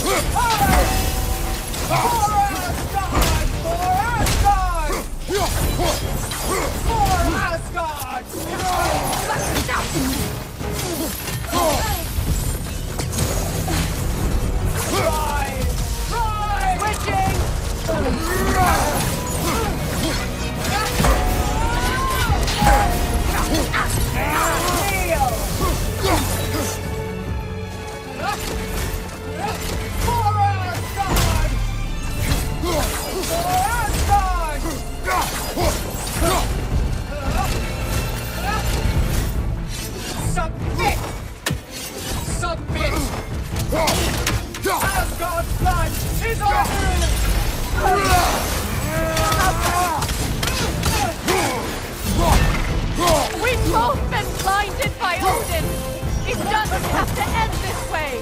We've both been blinded by Odin! It doesn't have to end this way!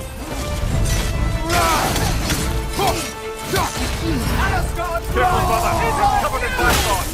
Asgard's Careful, brother! He's covered in Asgard!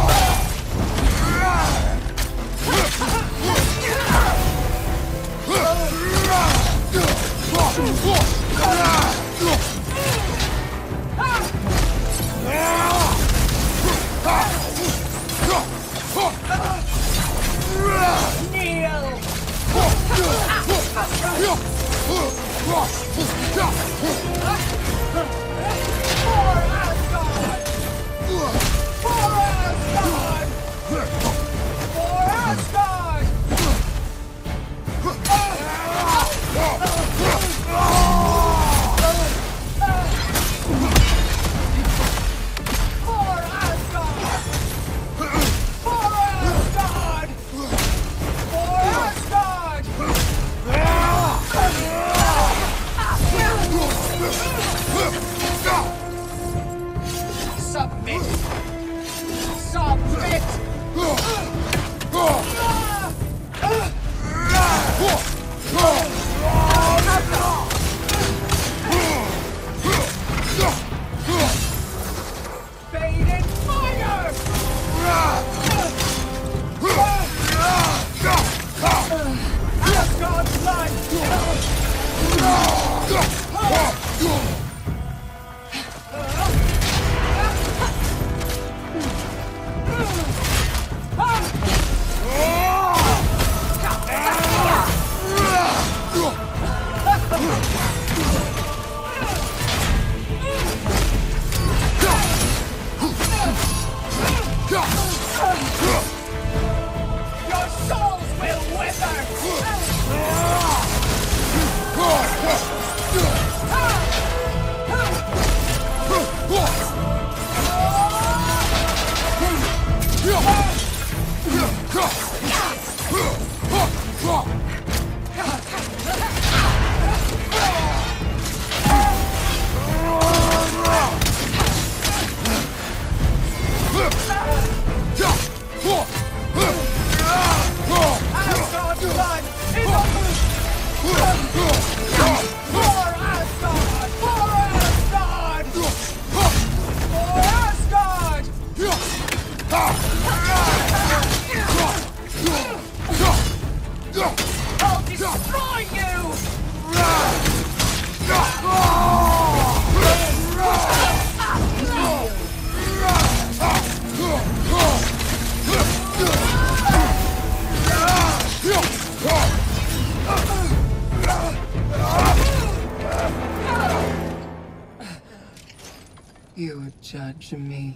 You judge me.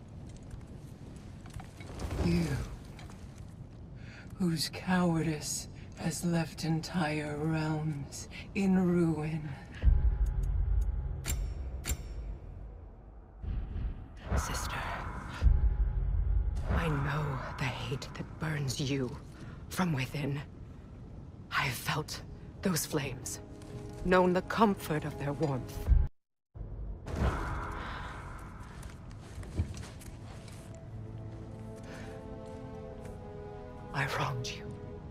You, whose cowardice has left entire realms in ruin. Sister, I know the hate that burns you from within. I have felt those flames, known the comfort of their warmth. I wronged you.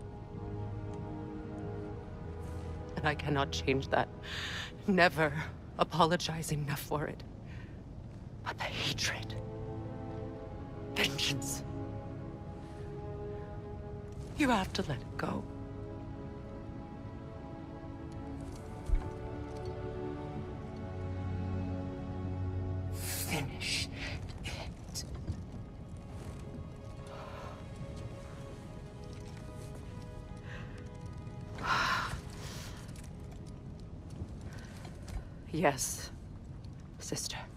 And I cannot change that. Never apologize enough for it. But the hatred, vengeance, you have to let it go. Yes, sister.